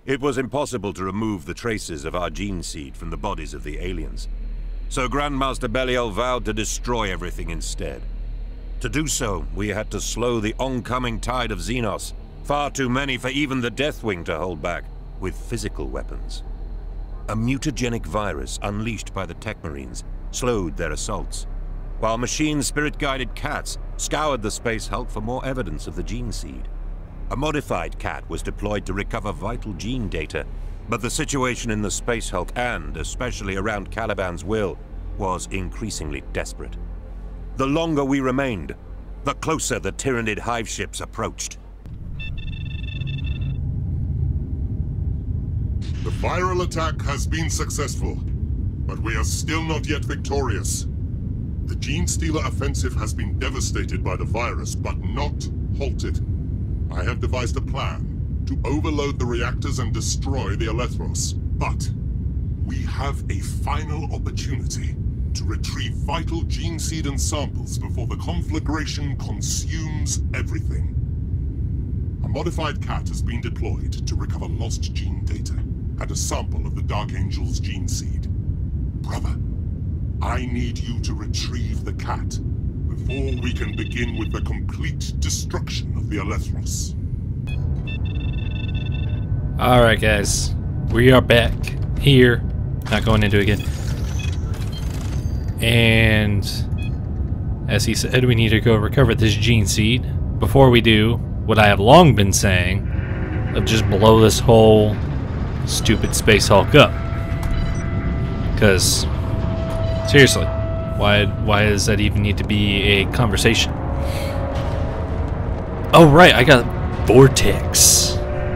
It was impossible to remove the traces of our gene seed from the bodies of the aliens. So Grandmaster Belial vowed to destroy everything instead. To do so, we had to slow the oncoming tide of Xenos, far too many for even the Deathwing to hold back, with physical weapons. A mutagenic virus unleashed by the Techmarines slowed their assaults, while machine spirit-guided cats scoured the Space Hulk for more evidence of the gene seed. A modified cat was deployed to recover vital gene data, but the situation in the Space Hulk, and especially around Caliban's will, was increasingly desperate. The longer we remained, the closer the Tyranid hive ships approached. The viral attack has been successful, but we are still not yet victorious. The Gene Stealer offensive has been devastated by the virus, but not halted. I have devised a plan to overload the reactors and destroy the Alethros. But we have a final opportunity to retrieve vital gene seed and samples before the conflagration consumes everything. A modified cat has been deployed to recover lost gene data and a sample of the Dark Angel's gene seed. Brother, I need you to retrieve the cat before we can begin with the complete destruction of the Alethros. Alright guys, we are back here, not going into it again. And as he said, we need to go recover this gene seed. Before we do, what I have long been saying, of just blow this whole stupid Space Hulk up. Because, seriously, why does that even need to be a conversation? Oh right, I got Vortex.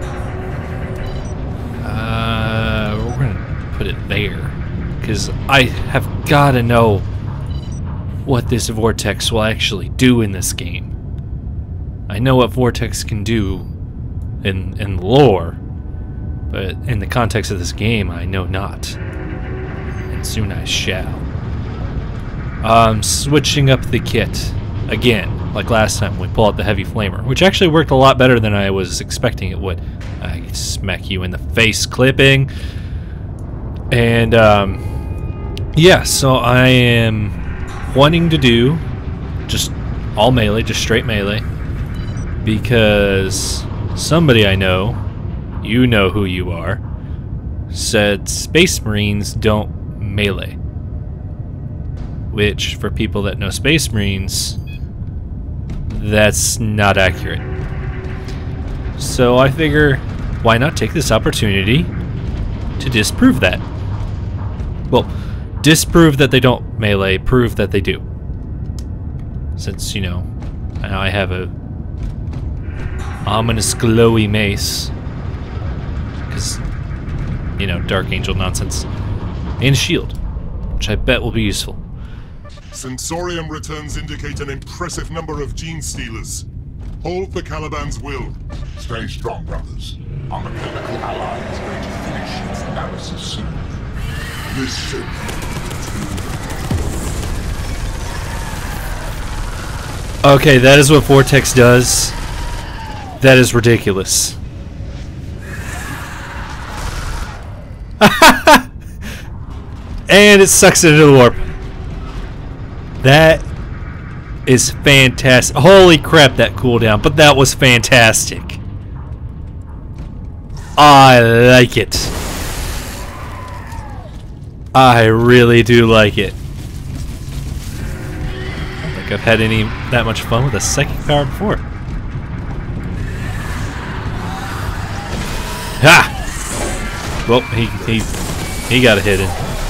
We're gonna put it there, because I have gotta know what this Vortex will actually do in this game. I know what Vortex can do in lore, but in the context of this game, I know not. And soon I shall. Switching up the kit again, like last time we pull out the heavy flamer, which actually worked a lot better than I was expecting it would. I smack you in the face, clipping. And yeah, so I am wanting to do just all melee, just straight melee, because somebody I know, you know who you are, said Space Marines don't melee. Which, for people that know Space Marines, that's not accurate. So I figure, why not take this opportunity to disprove that? Well, disprove that they don't melee, prove that they do. Since, you know, I have a ominous glowy mace. Because, you know, Dark Angel nonsense. And shield, which I bet will be useful. Sensorium returns indicate an impressive number of gene stealers. Hold the Caliban's will. Stay strong, brothers. Our mechanical ally is going to finish its analysis soon. Listen. Okay, that is what Vortex does. That is ridiculous. And it sucks it into the warp. That is fantastic. Holy crap, that cooldown. But that was fantastic. I like it. I really do like it. I don't think I've had that much fun with a psychic power before. Ha! Well, he got a hit in.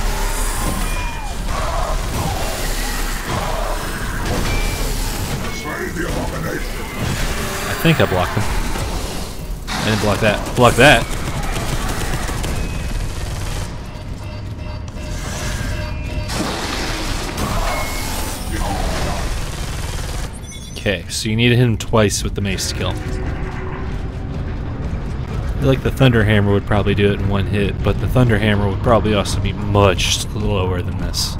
I think I blocked him. I didn't block that. Block that. Okay, so you need to hit him twice with the mace skill. I feel like the Thunder Hammer would probably do it in one hit, but the Thunder Hammer would probably also be much slower than this.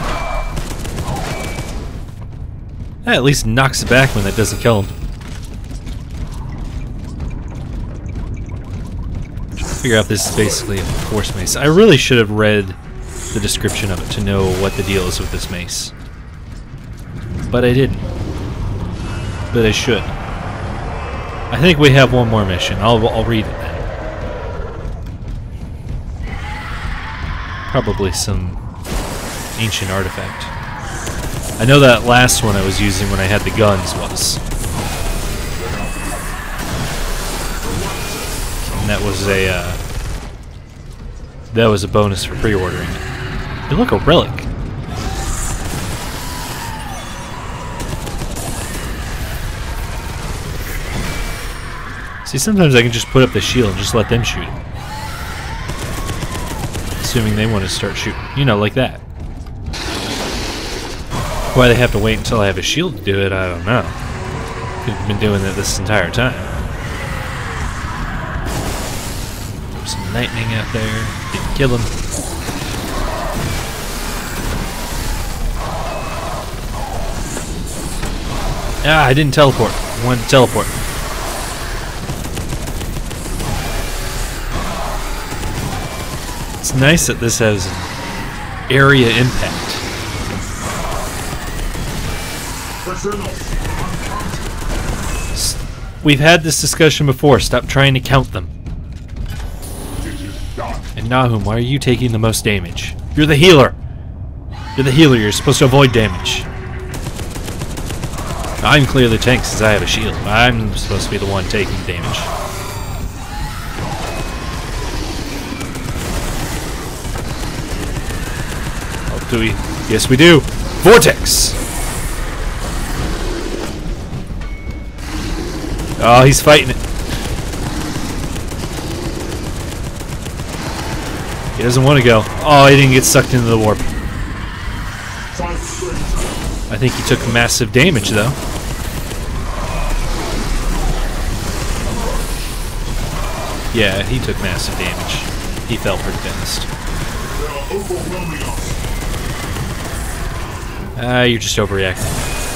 That at least knocks it back when that doesn't kill him. figure out if this is basically a force mace. I really should have read the description of it to know what the deal is with this mace. But I didn't. But I should. I think we have one more mission. I'll read it then. Probably some ancient artifact. I know that last one I was using when I had the guns was. And that was a bonus for pre-ordering it. Hey, look, a relic. See, sometimes I can just put up the shield and just let them shoot it. Assuming they want to start shooting. You know, like that. Why they have to wait until I have a shield to do it, I don't know. Could have been doing it this entire time. Some lightning out there. Didn't kill him. Ah, I didn't teleport. I wanted to teleport. It's nice that this has an area impact. We've had this discussion before. Stop trying to count them. And Nahum, why are you taking the most damage? You're the healer. You're the healer. You're supposed to avoid damage. I'm clearly tank since I have a shield. I'm supposed to be the one taking damage. Oh, do we? Yes, we do. Vortex! Oh, he's fighting it. He doesn't want to go. Oh, he didn't get sucked into the warp. I think he took massive damage, though. Yeah, he took massive damage. He fell pretty fast. You're just overreacting.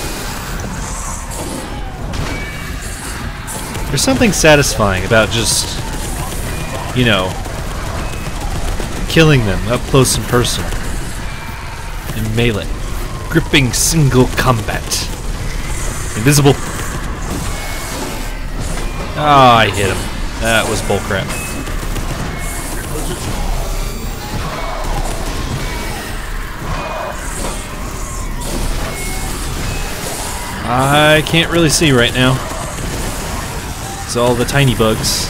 There's something satisfying about just, you know, killing them up close and personal. In melee. Gripping single combat. Invisible. Ah, I hit him. That was bullcrap. I can't really see right now. It's all the tiny bugs.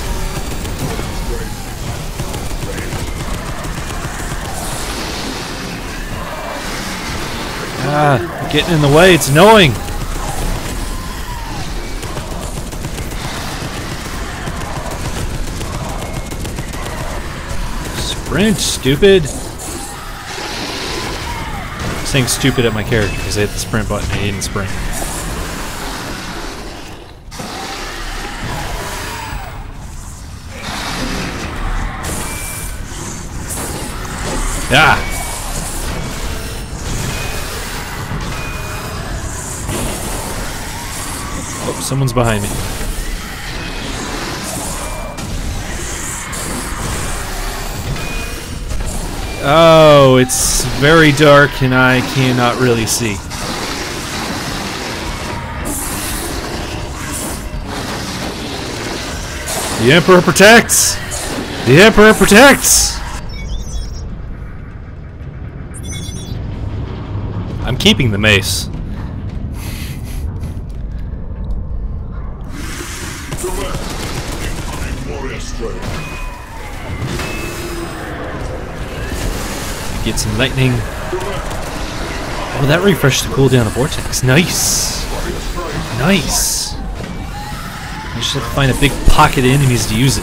Ah, getting in the way, it's annoying. Sprint, stupid. I'm saying stupid at my character because I hit the sprint button and he didn't sprint. Ah! Oh, someone's behind me. Oh, it's very dark and I cannot really see. The Emperor protects! The Emperor protects! I'm keeping the mace. Get some lightning. Oh, that refreshed the cooldown of Vortex. Nice! Nice! I just have to find a big pocket of enemies to use it.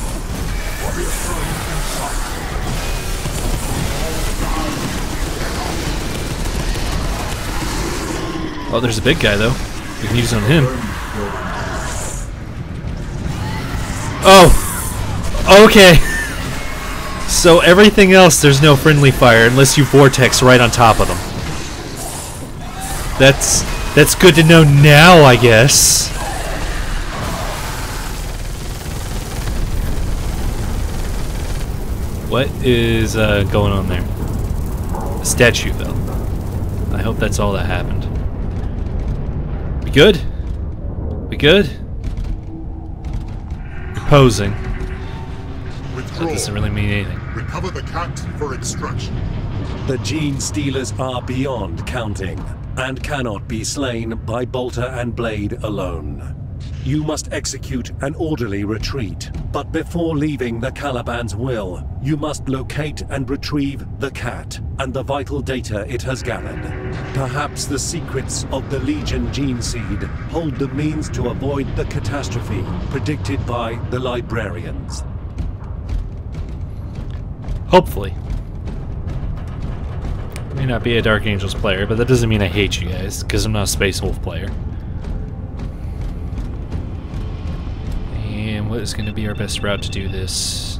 Oh, there's a big guy, though. We can use it on him. Oh! Okay! So everything else, there's no friendly fire unless you vortex right on top of them. That's good to know now, I guess. What is going on there? A statue fell. I hope that's all that happened. We good? We good? You're posing. Withdraw. That doesn't really mean anything. Recover the cat for extraction. The Gene Stealers are beyond counting, and cannot be slain by Bolter and Blade alone. You must execute an orderly retreat, but before leaving the Caliban's will, you must locate and retrieve the cat and the vital data it has gathered. Perhaps the secrets of the Legion gene seed hold the means to avoid the catastrophe predicted by the librarians. Hopefully. May not be a Dark Angels player, but that doesn't mean I hate you guys, because I'm not a Space Wolf player. And what is going to be our best route to do this?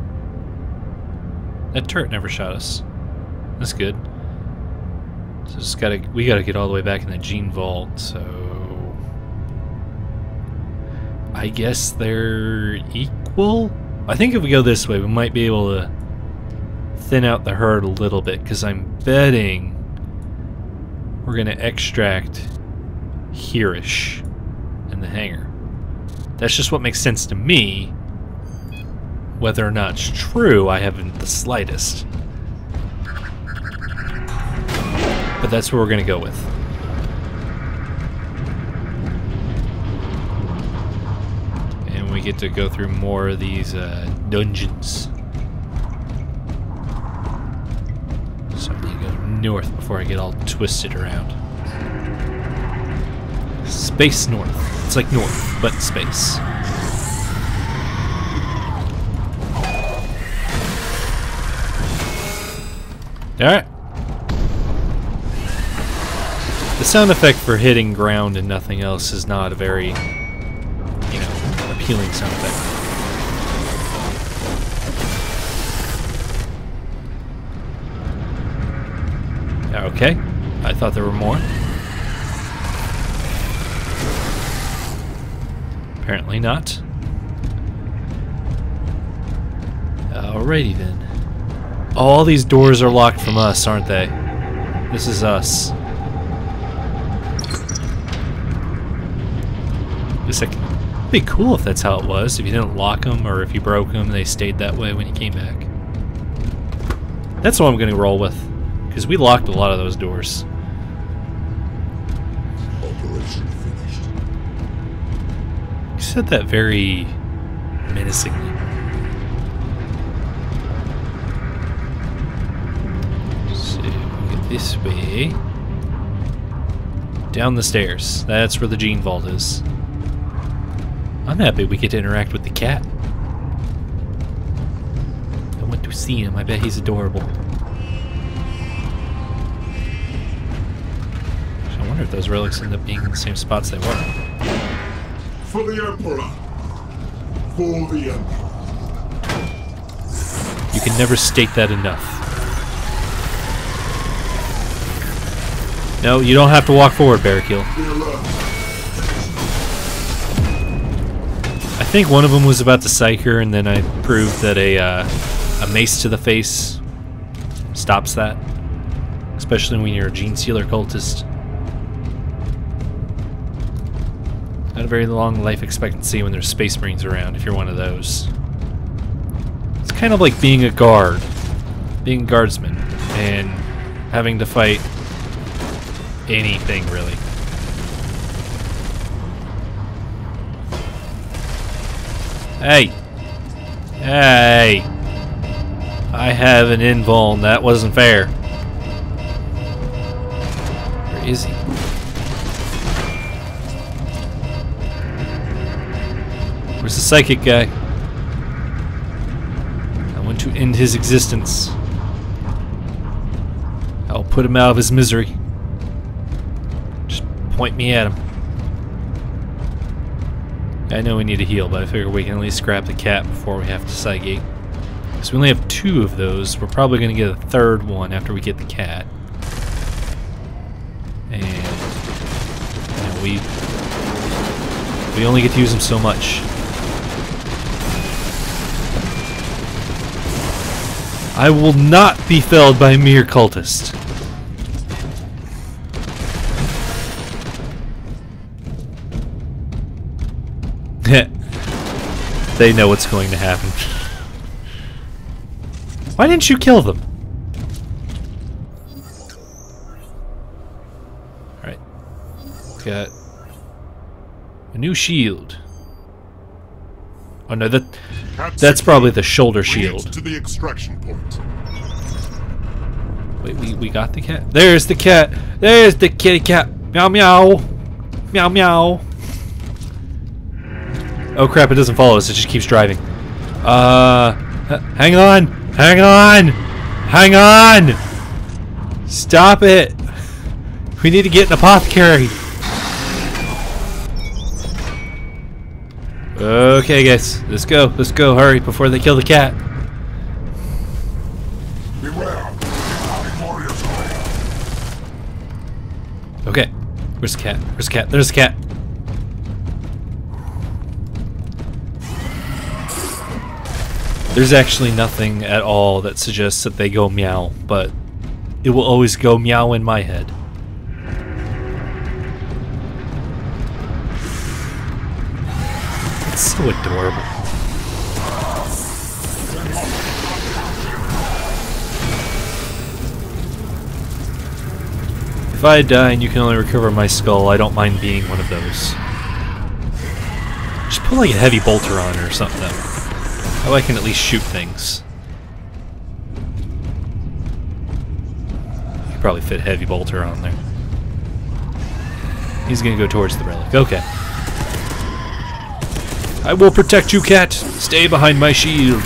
That turret never shot us. That's good. So we gotta get all the way back in the Gene Vault, so I guess they're equal? I think if we go this way, we might be able to thin out the herd a little bit, because I'm betting we're gonna extract here-ish in the hangar. That's just what makes sense to me. Whether or not it's true, I haven't the slightest. But that's what we're gonna go with. And we get to go through more of these dungeons. So I'm gonna go north before I get all twisted around. Space north. It's like north, but in space. Alright. The sound effect for hitting ground and nothing else is not a very, you know, appealing sound effect. Okay. I thought there were more. Apparently not. Alrighty then. All these doors are locked from us, aren't they? This is us. Just like, it'd be cool if that's how it was. If you didn't lock them, or if you broke them, they stayed that way when you came back. That's what I'm going to roll with, because we locked a lot of those doors. Operation finished. You said that very menacingly. This way. Down the stairs. That's where the Gene Vault is. I'm happy we get to interact with the cat. I want to see him. I bet he's adorable. I wonder if those relics end up being in the same spots they were. For the Emperor. For the Emperor. You can never state that enough. No, you don't have to walk forward, Barrakill. I think one of them was about to psych her, and then I proved that a mace to the face stops that. Especially when you're a Gene Stealer cultist. Not a very long life expectancy when there's Space Marines around, if you're one of those. It's kind of like being a guard. Being a guardsman. And having to fight anything, really. Hey! Hey! I have an invuln. That wasn't fair. Where is he? Where's the psychic guy? I want to end his existence. I'll put him out of his misery. Point me at him. I know we need to heal, but I figure we can at least grab the cat before we have to Cygate. Because we only have 2 of those. We're probably going to get a 3rd one after we get the cat. And you know, we only get to use them so much. I will not be felled by a mere cultist. They know what's going to happen. Why didn't you kill them? Alright. Got a new shield. Oh no, that's probably the shoulder shield. To the extraction point. Wait, we got the cat? There's the cat! There's the kitty cat! Meow meow! Meow meow! Oh crap, it doesn't follow us, it just keeps driving. Hang on! Hang on! Hang on! Stop it! We need to get an apothecary! Okay guys, let's go, hurry before they kill the cat. Beware. Temierus. Okay, where's the cat? Where's the cat? There's the cat. There's actually nothing at all that suggests that they go meow, but it will always go meow in my head. It's so adorable. If I die and you can only recover my skull, I don't mind being one of those. Just put like a heavy bolter on it or something. Oh, I can at least shoot things. You could probably fit heavy bolter on there. He's gonna go towards the relic. Okay. I will protect you, cat. Stay behind my shield.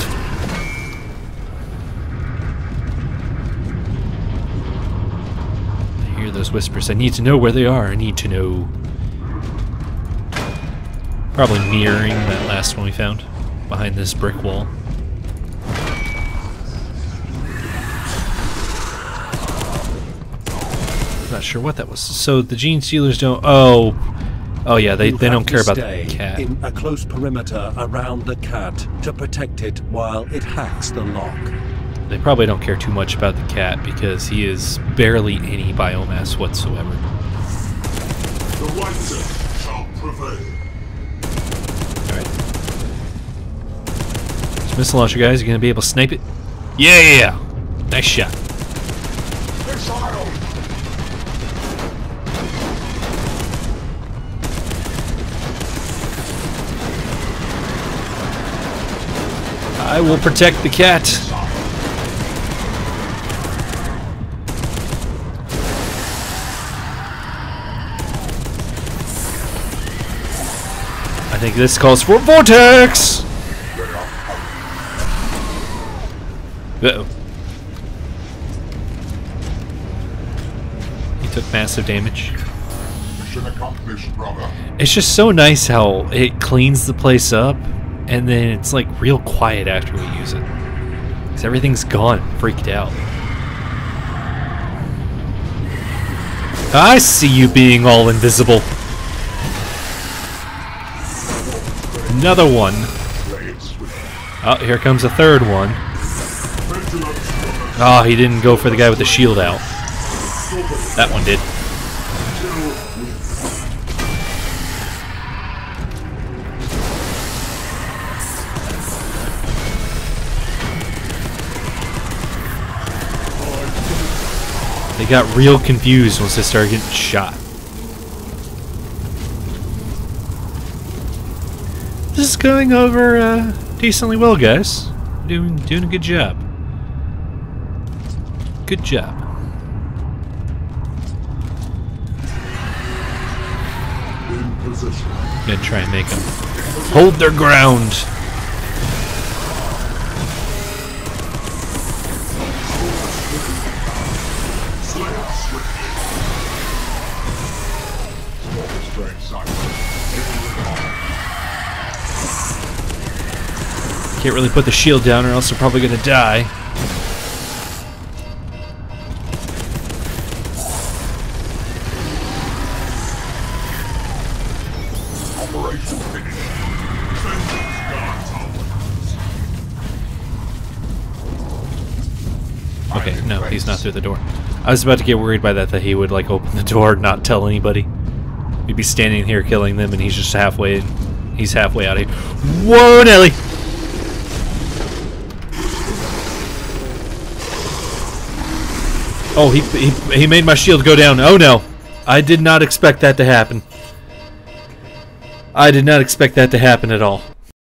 I hear those whispers. I need to know where they are. I need to know. Probably mirroring that last one we found. Behind this brick wall. Not sure what that was. So the gene stealers don't. Oh yeah, they don't care about the cat. In a close perimeter around the cat to protect it while it hacks the lock. They probably don't care too much about the cat because he is barely any biomass whatsoever. The right shall prevail. Missile launcher, guys, you gonna be able to snipe it? Yeah! Nice shot. I will protect the cat. I think this calls for vortex. Uh-oh. He took massive damage. Mission accomplished, brother. It's just so nice how it cleans the place up, and then it's like real quiet after we use it. Because everything's gone, freaked out. I see you being all invisible. Another one. Oh, here comes a third one. Oh, he didn't go for the guy with the shield out. That one did. They got real confused once they started getting shot. This is going over decently well, guys. Doing a good job. Good job. In position. I'm gonna try and make them hold their ground. Can't really put the shield down or else they're probably gonna die. Operation finished. Vengeance guards our weapons. Okay, no, he's not through the door. I was about to get worried by that he would like open the door and not tell anybody. We'd be standing here killing them and he's just halfway out of here. Whoa, Nelly! Oh, he made my shield go down. Oh no. I did not expect that to happen. I did not expect that to happen at all.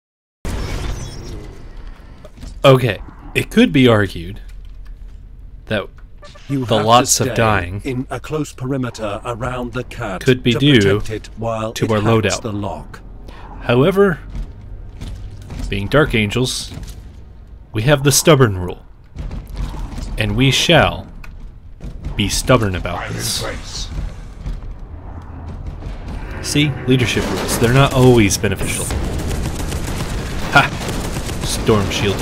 Okay, it could be argued that You the have lots to of stay dying in a close perimeter around the cat could be to due protect it while to it our hacks loadout. the lock. However, being Dark Angels, we have the stubborn rule. And we shall be stubborn about I'm in this. place. See? Leadership rules. They're not always beneficial. Ha! Storm shielded.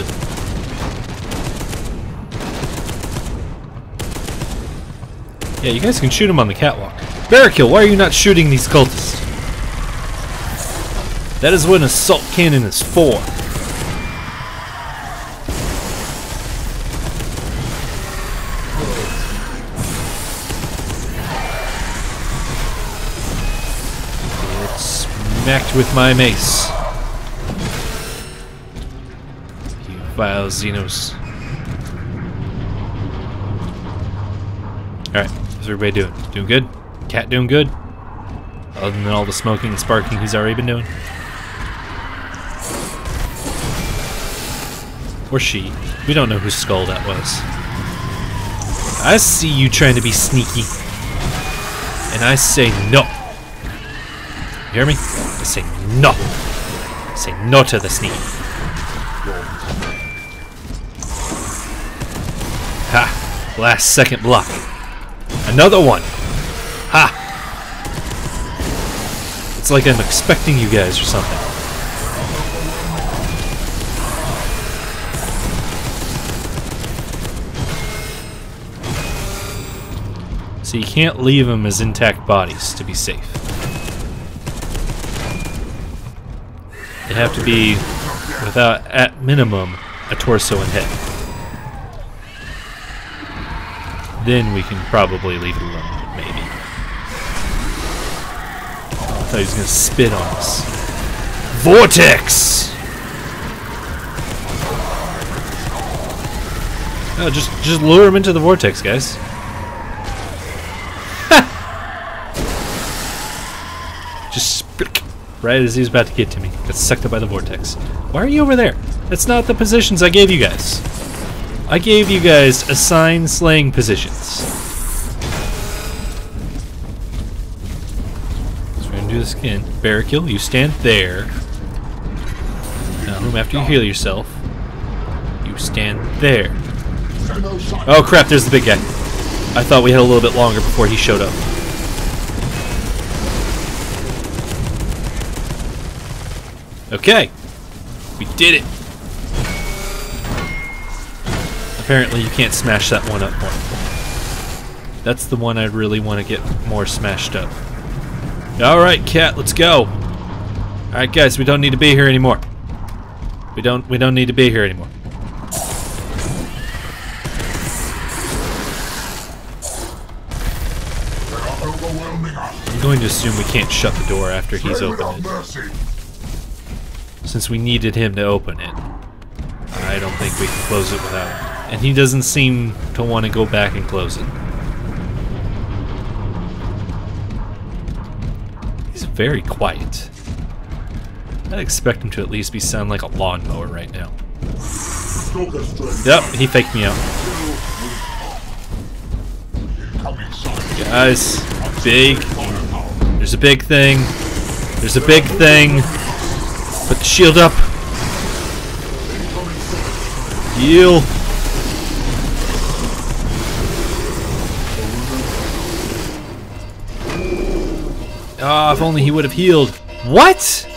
Yeah, you guys can shoot him on the catwalk. Barrakill, why are you not shooting these cultists? That is what an assault cannon is for. Get smacked with my mace. You vile Xenos. Alright, how's everybody doing? Doing good? Cat doing good? Other than all the smoking and sparking he's already been doing? Or she. We don't know whose skull that was. I see you trying to be sneaky. And I say no. You hear me? I say no. I say no to the sneaky. Ha! Last second block. Another one! Ha! It's like I'm expecting you guys or something. So you can't leave them as intact bodies to be safe. They have to be without, at minimum, a torso and head. Then we can probably leave it alone, maybe. Oh, I thought he was gonna spit on us. Vortex! No, just lure him into the vortex, guys. Just spick, right as he was about to get to me. Got sucked up by the vortex. Why are you over there? That's not the positions I gave you guys. I gave you guys assigned slaying positions. So we're gonna do this again. Barrakill, you stand there. Now, after you heal yourself, you stand there. Oh crap, there's the big guy. I thought we had a little bit longer before he showed up. Okay, we did it. Apparently you can't smash that one up more. That's the one I really want to get more smashed up. Alright, cat, let's go. Alright guys, we don't need to be here anymore. We don't need to be here anymore. I'm going to assume we can't shut the door after he's opened it. Since we needed him to open it. I don't think we can close it without him. And he doesn't seem to want to go back and close it. He's very quiet. I'd expect him to at least be sounding like a lawnmower right now. Yep, he faked me out. Guys, big. There's a big thing. There's a big thing. Put the shield up. Heal. Ah, if only he would have healed. What?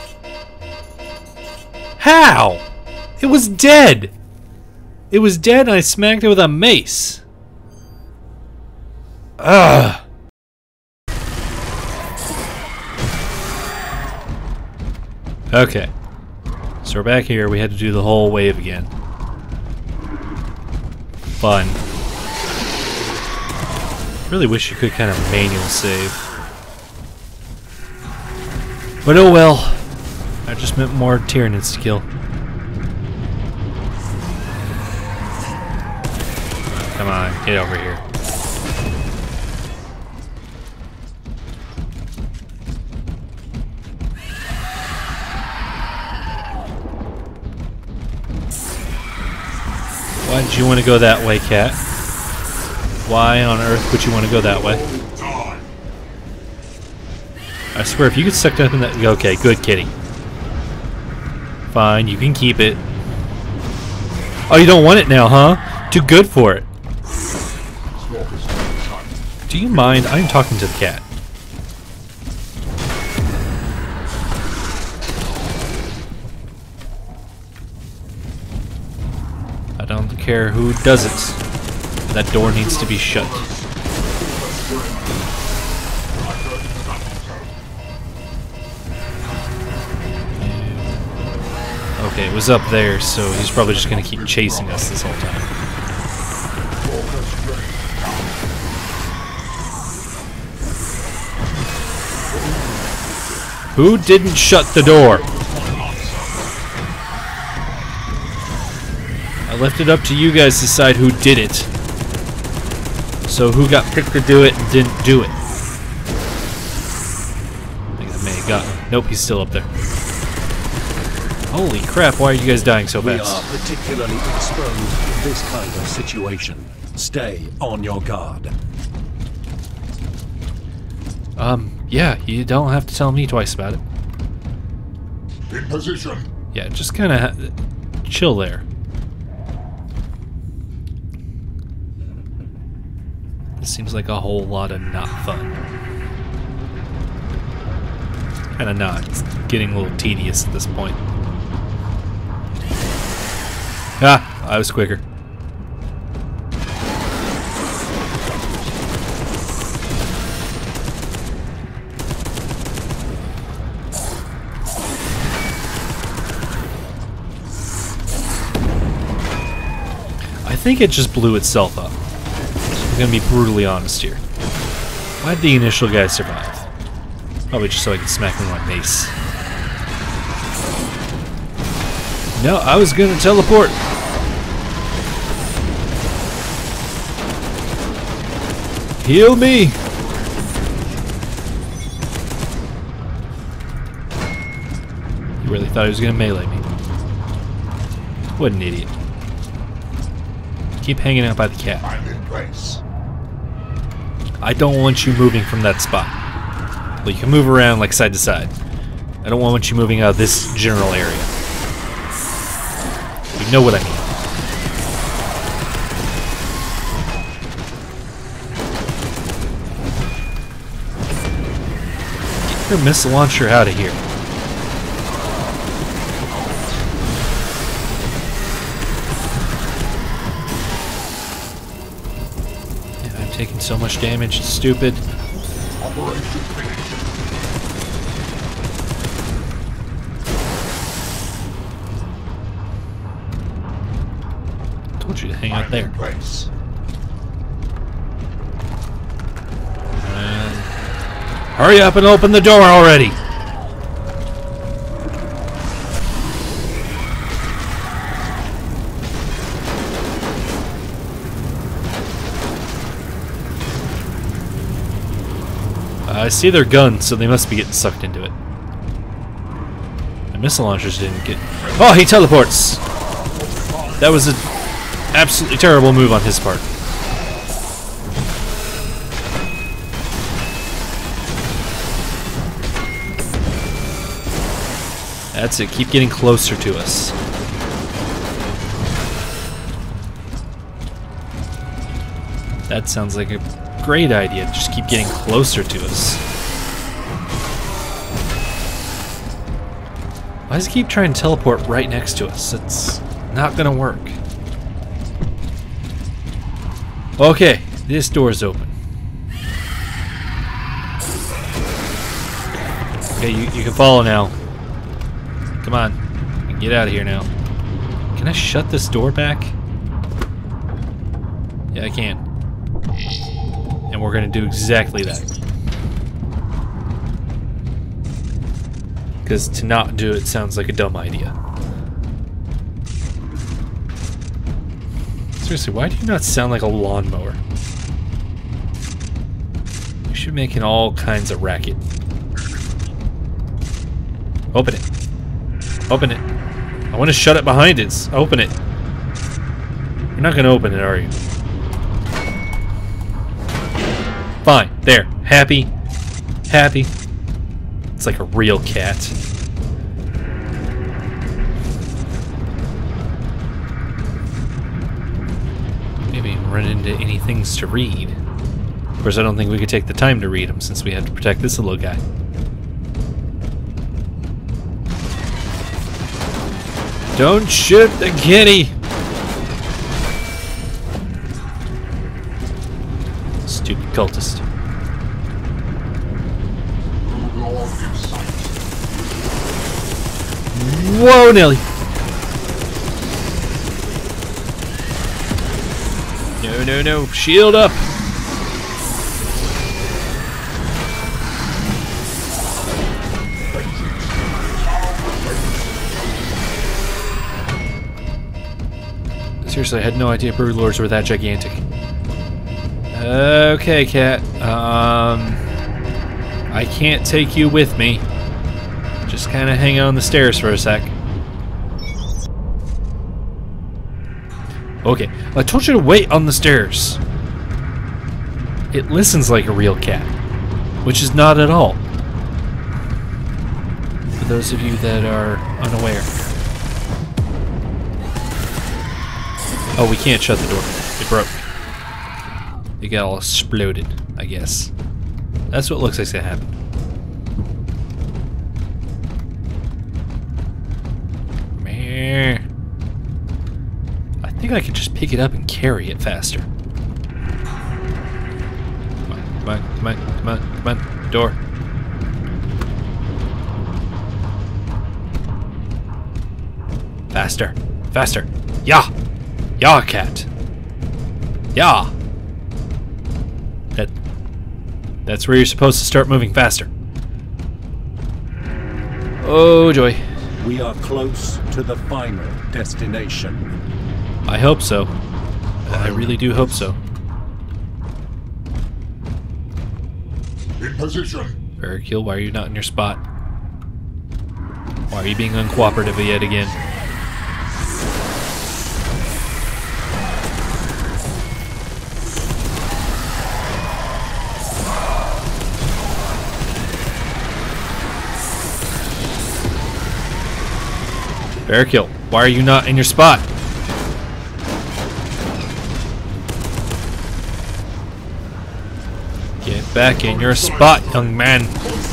How? It was dead. It was dead and I smacked it with a mace. Ugh. Okay. So we're back here. We had to do the whole wave again. Fun. Really wish you could kind of manual save. But oh well. That just meant more Tyranids to kill. Come on, get over here. Why did you want to go that way, Cat? Why on earth would you want to go that way? I swear, if you get sucked up in that... Okay, good kitty. Fine, you can keep it. Oh, you don't want it now, huh? Too good for it. Do you mind? I'm talking to the cat. I don't care who does it. That door needs to be shut. Okay, it was up there, so he's probably just going to keep chasing us this whole time. Who didn't shut the door? I left it up to you guys to decide who did it. So who got picked to do it and didn't do it? I think I may have gotten him. Nope, he's still up there. Holy crap, why are you guys dying so fast? We are particularly exposed in this kind of situation. Stay on your guard. Yeah, you don't have to tell me twice about it. In position. Yeah, just kind of chill there. This seems like a whole lot of not fun. Kinda not. It's getting a little tedious at this point. Ah, I was quicker. I think it just blew itself up. I'm gonna be brutally honest here. Why did the initial guy survive? Probably just so I can smack him with my mace. No, I was gonna teleport. Heal me! You really thought he was gonna melee me. What an idiot. Keep hanging out by the cat. I'm in place. I don't want you moving from that spot. Well, you can move around like side to side. I don't want you moving out of this general area. You know what I mean. Get your missile launcher out of here. Yeah, I'm taking so much damage, it's stupid. Operation finished. Told you to hang out there. In place. And hurry up and open the door already! I see their guns, so they must be getting sucked into it. The missile launchers didn't get... Oh, he teleports! That was an absolutely terrible move on his part. That's it, keep getting closer to us. That sounds like a great idea, just keep getting closer to us. Why does he keep trying to teleport right next to us? It's not gonna work. Okay, this door's open. Okay, you can follow now. Come on, get out of here now. Can I shut this door back? Yeah, I can. And we're going to do exactly that. Because to not do it sounds like a dumb idea. Seriously, why do you not sound like a lawnmower? You should be making all kinds of racket. Open it. Open it. I want to shut it behind it. Open it. You're not going to open it, are you? Fine. There. Happy. Happy. It's like a real cat. Maybe run into any things to read. Of course, I don't think we could take the time to read them since we have to protect this little guy. Don't shoot the kitty! Stupid cultist. Whoa, Nelly! No, no, no. Shield up! Seriously, I had no idea Brood Lords were that gigantic. Okay, cat. I can't take you with me. Just kind of hang on the stairs for a sec. Okay, I told you to wait on the stairs. It listens like a real cat, which is not at all. For those of you that are unaware. Oh, we can't shut the door. It broke. It got all exploded, I guess. That's what looks like to happen. Meh. I think I could just pick it up and carry it faster. Come on, come on, come on, come on, come on. Door. Faster. Faster. Yeah! Yeah, cat. Yeah! That's where you're supposed to start moving faster. Oh, joy. We are close to the final destination. I hope so. I really do hope so. In position. Verkill, why are you not in your spot? Why are you being uncooperative yet again? Verkill, why are you not in your spot? Get back in your spot, young man.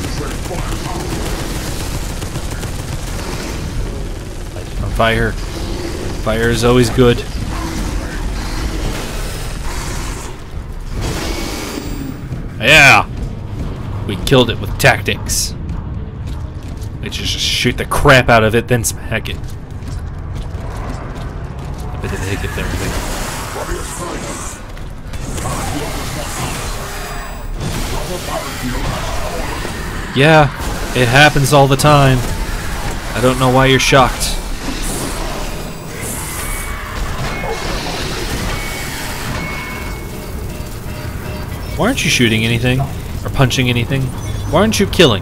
Light it on fire. Fire is always good. Yeah! We killed it with tactics. Let's just shoot the crap out of it, then smack it. I bet they get everything. Yeah, it happens all the time. I don't know why you're shocked. Why aren't you shooting anything? Or punching anything? Why aren't you killing?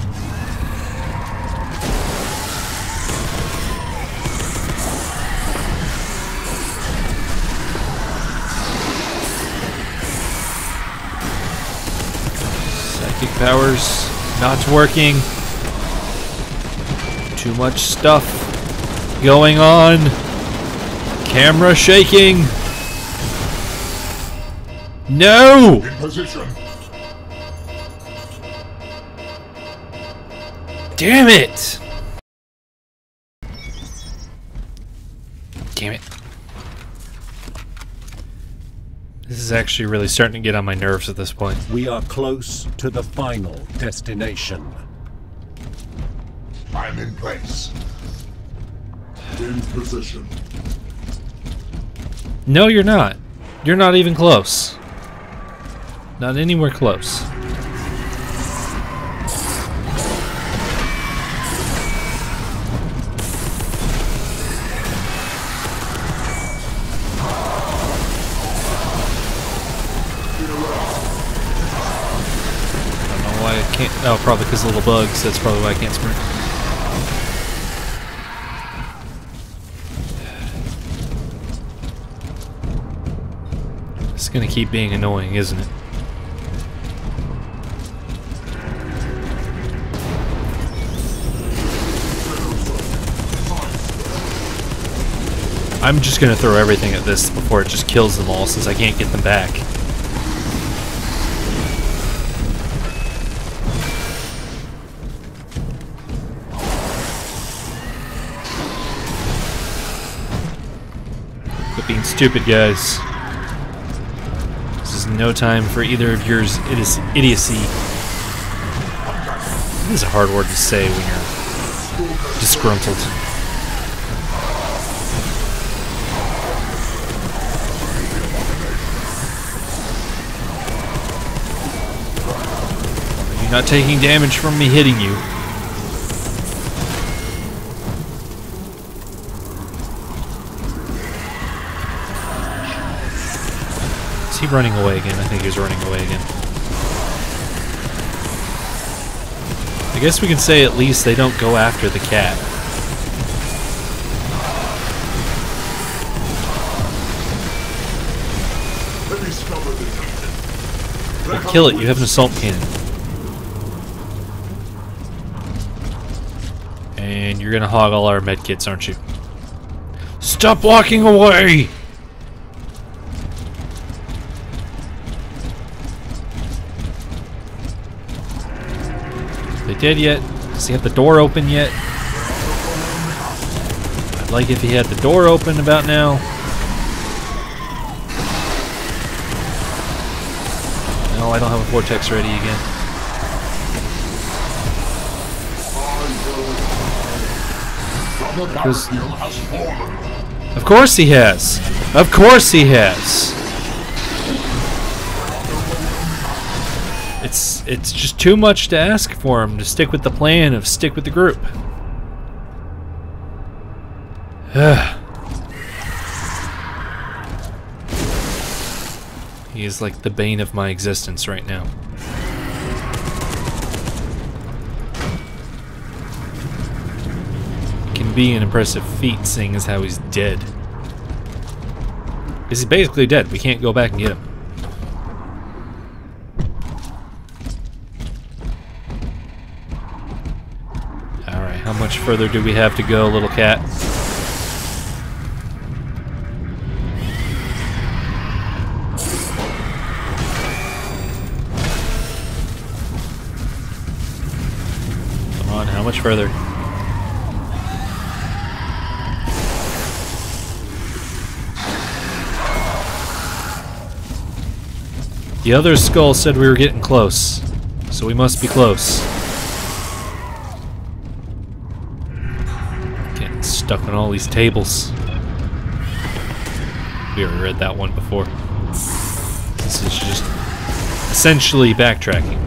Psychic powers not working. Too much stuff going on. Camera shaking. No! In position. Damn it! Damn it. This is actually really starting to get on my nerves at this point. We are close to the final destination. I'm in place. In position. No, you're not. You're not even close. Not anywhere close. Can't, oh, probably because of little bugs. That's probably why I can't sprint. It's gonna keep being annoying, isn't it? I'm just gonna throw everything at this before it just kills them all, since I can't get them back. Being stupid, guys. This is no time for either of yours idiocy. It is a hard word to say when you're disgruntled. You're not taking damage from me hitting you. Is he running away again? I think he's running away again. I guess we can say at least they don't go after the cat. Well, kill it, you have an assault cannon. And you're gonna hog all our medkits, aren't you? Stop walking away! Dead yet? Does he have the door open yet? I'd like if he had the door open about now. No, I don't have a vortex ready again. Of course he has! Of course he has! It's just too much to ask for him to stick with the plan of stick with the group. He is like the bane of my existence right now. It can be an impressive feat seeing as how he's dead. He's basically dead. We can't go back and get him. How much further do we have to go, little cat? Come on, how much further? The other skull said we were getting close, so we must be close. Stuck on all these tables. We already read that one before. This is just essentially backtracking.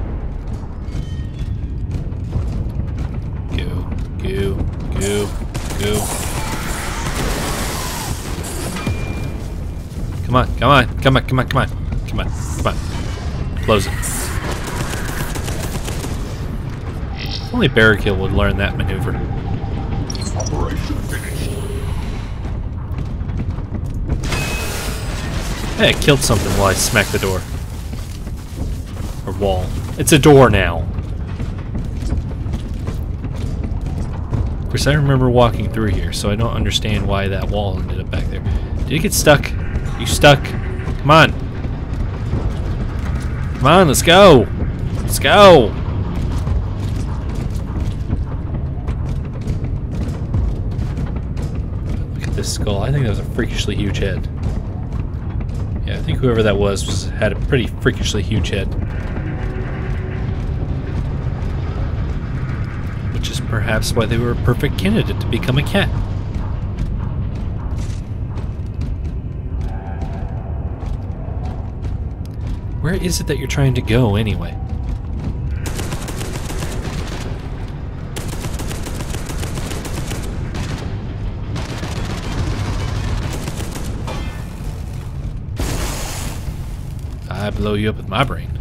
Go. Come on. Close it. If only Barrakill would learn that maneuver. Operation finished. Hey, I killed something while I smacked the door. Or wall. It's a door now. Of course, I remember walking through here, so I don't understand why that wall ended up back there. Did it get stuck? You stuck? Come on. Come on, let's go. Let's go. This skull. I think that was a freakishly huge head. Yeah, I think whoever that was had a pretty freakishly huge head. Which is perhaps why they were a perfect candidate to become a cat. Where is it that you're trying to go, anyway? I blow you up with my brain.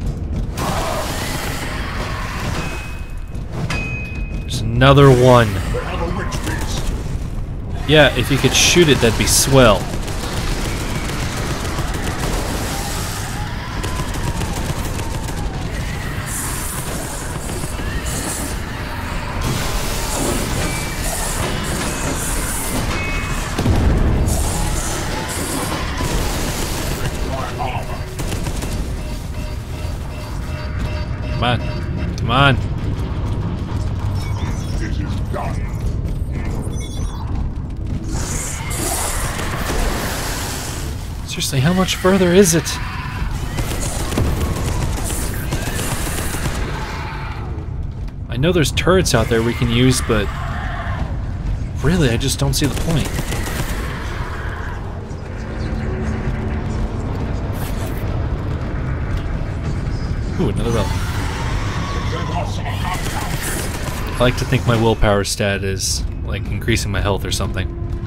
There's another one. Yeah, if you could shoot it, that'd be swell. Come on. Come on. It is done. Seriously, how much further is it? I know there's turrets out there we can use, but really, I just don't see the point. Ooh, another relic. I like to think my willpower stat is like increasing my health or something.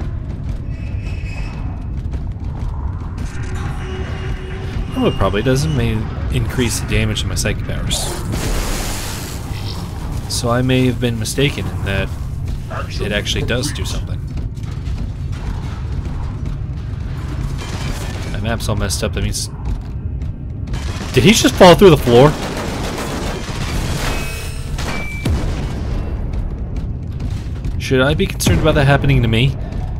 Oh, it probably doesn't. May increase the damage to my psychic powers. So I may have been mistaken in that it actually does do something. My map's all messed up. That means... Did he just fall through the floor? Should I be concerned about that happening to me?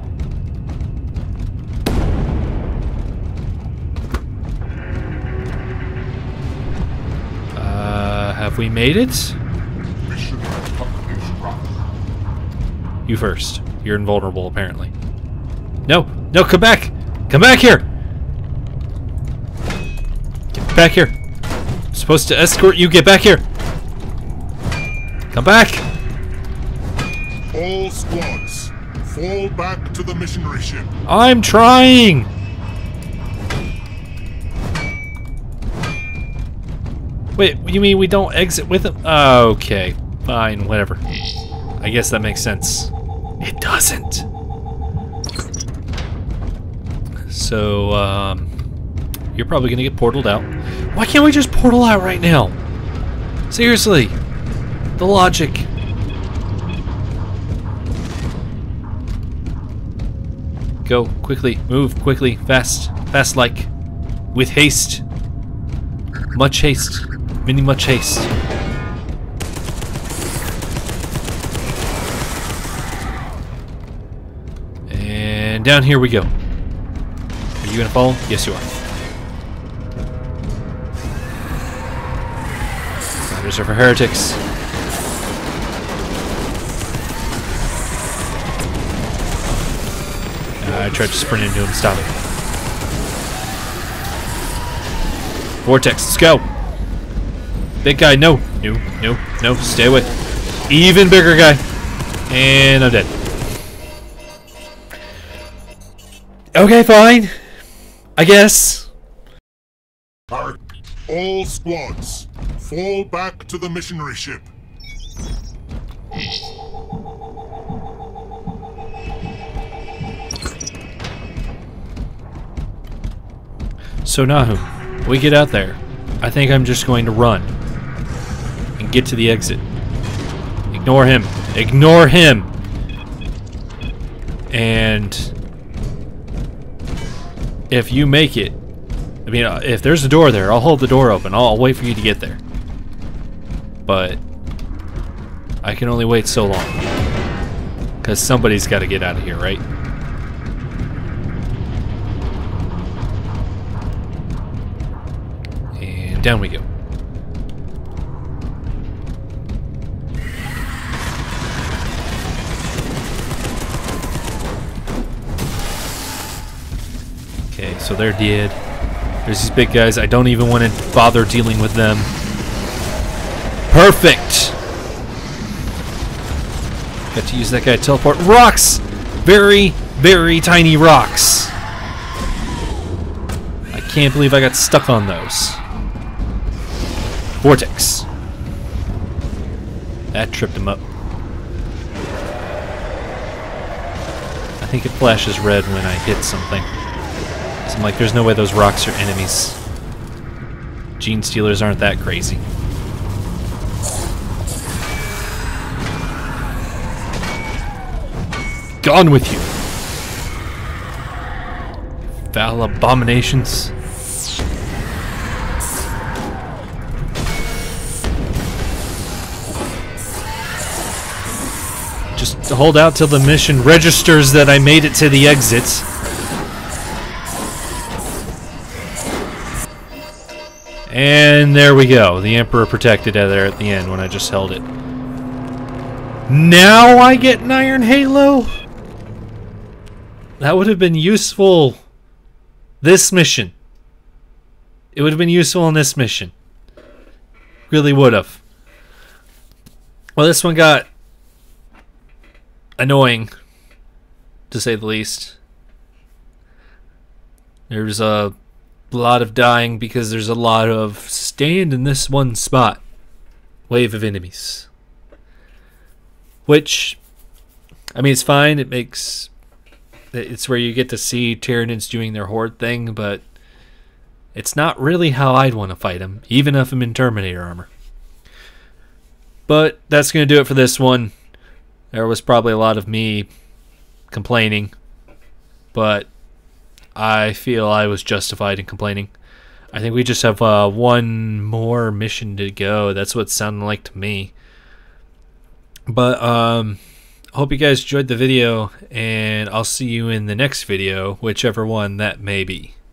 Have we made it? You first. You're invulnerable, apparently. No! No, come back! Come back here! Get back here! I'm supposed to escort you, get back here! Come back! All squads, fall back to the missionary ship. I'm trying! Wait, you mean we don't exit with him? Okay, fine, whatever. I guess that makes sense. It doesn't. So, you're probably gonna get portaled out. Why can't we just portal out right now? Seriously, the logic. Go, quickly, move, quickly, fast, fast-like, with haste. Much haste, many much haste. And down here we go. Are you gonna follow? Yes, you are. Riders are for heretics. I tried to sprint into him, stop it. Vortex, let's go. Big guy, no. No, no, no, stay away. Even bigger guy. And I'm dead. Okay, fine. I guess. All squads, fall back to the missionary ship. So Nahum, we get out there. I think I'm just going to run and get to the exit. Ignore him. Ignore him. And if you make it, I mean, if there's a door there, I'll hold the door open. I'll wait for you to get there. But I can only wait so long. Because somebody's got to get out of here, right? And down we go. Okay, so they're dead. There's these big guys. I don't even want to bother dealing with them. Perfect! Got to use that guy to teleport. Rocks! Very, very tiny rocks. I can't believe I got stuck on those. Vortex. That tripped him up. I think it flashes red when I hit something. So I'm like, there's no way those rocks are enemies. Gene Stealers aren't that crazy. Gone with you. Foul abominations. Just hold out till the mission registers that I made it to the exits. And there we go. The Emperor protected there at the end when I just held it. Now I get an Iron Halo? That would have been useful this mission. It would have been useful in this mission. Really would have. Well, this one got annoying, to say the least. There's a lot of dying because there's a lot of stand in this one spot wave of enemies. Which, I mean, it's fine. It's where you get to see Tyranids doing their horde thing, but it's not really how I'd want to fight them, even if I'm in Terminator armor. But that's going to do it for this one. There was probably a lot of me complaining, but I feel I was justified in complaining. I think we just have one more mission to go. That's what it sounded like to me. But hope you guys enjoyed the video, and I'll see you in the next video, whichever one that may be.